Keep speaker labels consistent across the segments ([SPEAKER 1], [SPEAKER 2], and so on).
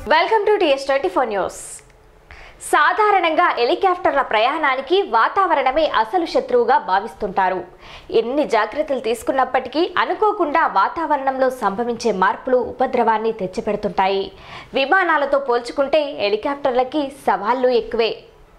[SPEAKER 1] Welcome to TS24 news. సాధారణంగా హెలికాప్టర్ల ప్రయాణానికి వాతావరణమే అసలు శత్రువుగా భావిస్తుంటారు. ఎన్ని జాగ్రత్తలు తీసుకున్నప్పటికీ అనుకోకుండా వాతావరణంలో సంభవించే మార్పులు ఉపద్రవాన్ని తెచ్చిపెడుతుంటాయి. విమానాలతో పోల్చుకుంటే హెలికాప్టర్లకి సవాళ్లు ఎక్కువే.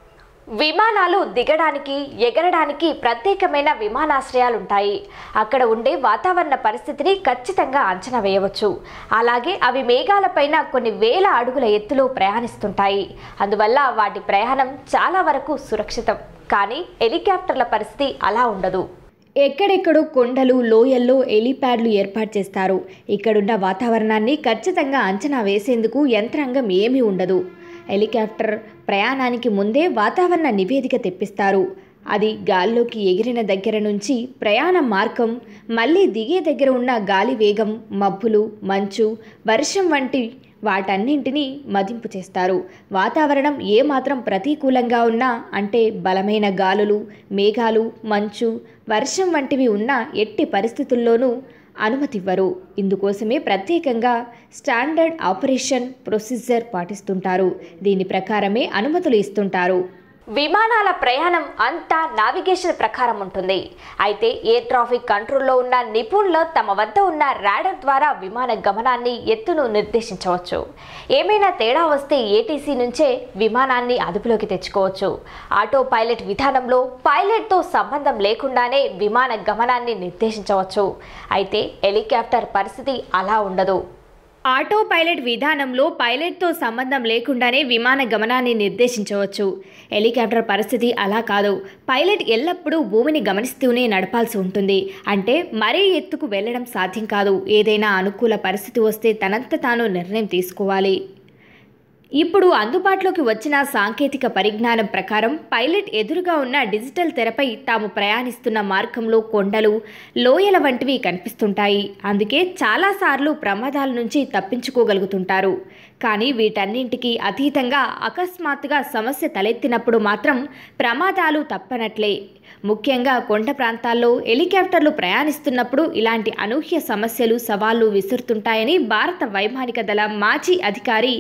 [SPEAKER 1] విమానాలు దిగడానికి ఎగరడానికి ప్రత్యేకమైన విమానాశ్రయాలుంటాయి. అక్కడ ఉండే వాతావరణ పరిస్థితిని ఖచ్చితంగా అంచనా వేయవచ్చు. అలాగే అవి మేఘాలపైన కొన్ని వేల అడుగుల ఎత్తులో ప్రయాణిస్తుంటాయి. అందువల్ల వాటి ప్రయాణం చాలా వరకు సురక్షితం. కానీ హెలికాప్టర్ల పరిస్థితి అలా ఉండదు. ఎక్కడెక్కడో కొండలు లోయల్లో హెలీప్యాడ్లు ఏర్పాటు చేస్తారు. ఇక్కడున్న వాతావరణాన్ని ఖచ్చితంగా అంచనా వేసేందుకు యంత్రాంగం ఏమీ ఉండదు. హెలికాప్టర్ ప్రయాణానికి ముందే వాతావరణ నివేదిక తెప్పిస్తారు. అది గాల్లోకి ఎగిరిన దగ్గర నుంచి ప్రయాణ మార్గం, మళ్ళీ దిగే దగ్గర ఉన్న గాలి వేగం, మబ్బులు, మంచు, వర్షం వంటి వాటన్నింటినీ మదింపు చేస్తారు. వాతావరణం ఏమాత్రం ప్రతికూలంగా ఉన్నా, అంటే బలమైన గాలులు, మేఘాలు, మంచు, వర్షం వంటివి ఉన్న ఎట్టి పరిస్థితుల్లోనూ అనుమతివ్వరు. ఇందుకోసమే ప్రత్యేకంగా స్టాండర్డ్ ఆపరేషన్ ప్రొసీజర్ పాటిస్తుంటారు. దీని ప్రకారమే అనుమతులు ఇస్తుంటారు. విమానాల ప్రయాణం అంతా నావిగేషన్ ప్రకారం ఉంటుంది. అయితే ఎయిర్ ట్రాఫిక్ కంట్రోల్లో ఉన్న నిపుణులు తమ వద్ద ఉన్న రాడార్ ద్వారా విమాన గమనాన్ని, ఎత్తును నిర్దేశించవచ్చు. ఏమైనా తేడా వస్తే ఏటీసీ నుంచే విమానాన్ని అదుపులోకి తెచ్చుకోవచ్చు. ఆటో పైలట్ విధానంలో పైలట్తో సంబంధం లేకుండానే విమాన గమనాన్ని నిర్దేశించవచ్చు. అయితే హెలికాప్టర్ పరిస్థితి అలా ఉండదు. ఆటో పైలట్ విధానంలో పైలట్తో సంబంధం లేకుండానే విమాన గమనాన్ని నిర్దేశించవచ్చు. హెలికాప్టర్ పరిస్థితి అలా కాదు. పైలట్ ఎల్లప్పుడూ భూమిని గమనిస్తూనే నడపాల్సి ఉంటుంది. అంటే మరీ ఎత్తుకు వెళ్లడం సాధ్యం కాదు. ఏదైనా అనుకూల పరిస్థితి వస్తే తనంత తాను నిర్ణయం తీసుకోవాలి. ఇప్పుడు అందుబాటులోకి వచ్చిన సాంకేతిక పరిజ్ఞానం ప్రకారం పైలట్ ఎదురుగా ఉన్న డిజిటల్ తెరపై తాము ప్రయాణిస్తున్న మార్గంలో కొండలు, లోయల వంటివి కనిపిస్తుంటాయి. అందుకే చాలాసార్లు ప్రమాదాల నుంచి తప్పించుకోగలుగుతుంటారు. కానీ వీటన్నింటికీ అతీతంగా అకస్మాత్తుగా సమస్య తలెత్తినప్పుడు మాత్రం ప్రమాదాలు తప్పనట్లే. ముఖ్యంగా కొండ ప్రాంతాల్లో హెలికాప్టర్లు ప్రయాణిస్తున్నప్పుడు ఇలాంటి అనూహ్య సమస్యలు, సవాళ్లు విసురుతుంటాయని భారత వైమానిక దళ మాజీ అధికారి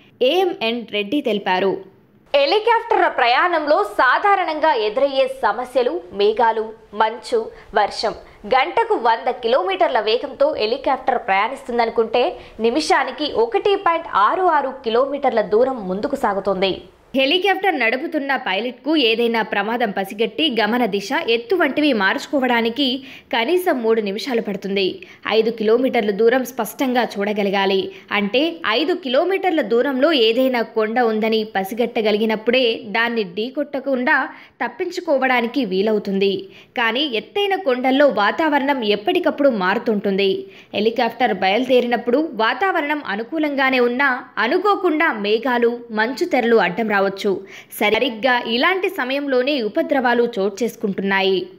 [SPEAKER 1] AMN రెడ్డి తెలిపారు. హెలికాప్టర్ల ప్రయాణంలో సాధారణంగా ఎదురయ్యే సమస్యలు మేఘాలు, మంచు, వర్షం. గంటకు 100 కిలోమీటర్ల వేగంతో హెలికాప్టర్ ప్రయాణిస్తుందనుకుంటే నిమిషానికి 1.66 కిలోమీటర్ల దూరం ముందుకు సాగుతుంది. హెలికాప్టర్ నడుపుతున్న పైలట్కు ఏదైనా ప్రమాదం పసిగట్టి గమన దిశ, ఎత్తు వంటివి మార్చుకోవడానికి కనీసం 3 నిమిషాలు పడుతుంది. 5 కిలోమీటర్ల దూరం స్పష్టంగా చూడగలగాలి. అంటే 5 కిలోమీటర్ల దూరంలో ఏదైనా కొండ ఉందని పసిగట్టగలిగినప్పుడే దాన్ని ఢీకొట్టకుండా తప్పించుకోవడానికి వీలవుతుంది. కానీ ఎత్తైన కొండల్లో వాతావరణం ఎప్పటికప్పుడు మారుతుంటుంది. హెలికాప్టర్ బయలుదేరినప్పుడు వాతావరణం అనుకూలంగానే ఉన్నా అనుకోకుండా మేఘాలు, మంచు తెరలు అడ్డం రావచ్చు. సరిగ్గా ఇలాంటి సమయంలోనే ఉపద్రవాలు చోటు చేసుకుంటున్నాయి.